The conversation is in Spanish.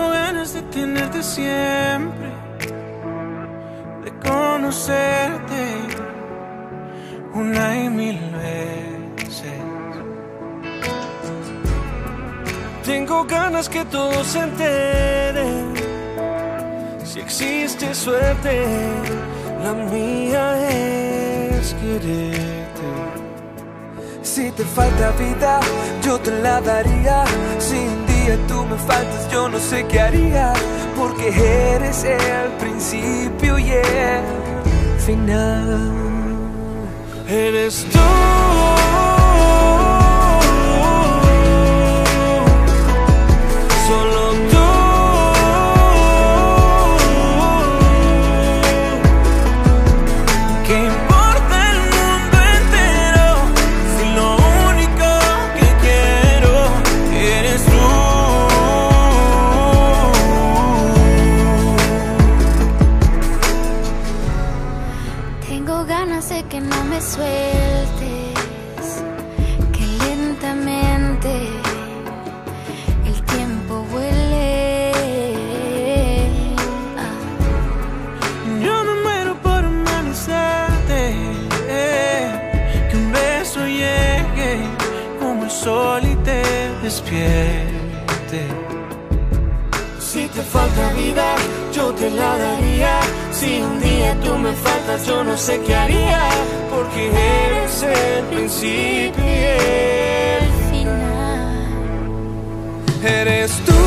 Tengo ganas de tenerte siempre, de conocerte una y mil veces. Tengo ganas que todos se enteren. Si existe suerte, la mía es quererte. Si te falta vida, yo te la daría. Si un día tú me faltas, yo no sé qué haría. Porque eres el principio y el final. Eres tú. Solo tú. ¿Qué importa el mundo entero si lo único que quiero eres tú? Tengo ganas de que no me sueltes, que lentamente el tiempo vuele. Yo me muero por amanecerte, que un beso llegue como el sol y te despierte. Si te falta vida, yo te la daría. Si un día tú me faltas, yo no sé qué haría. Porque eres el principio y el Final. eres tú.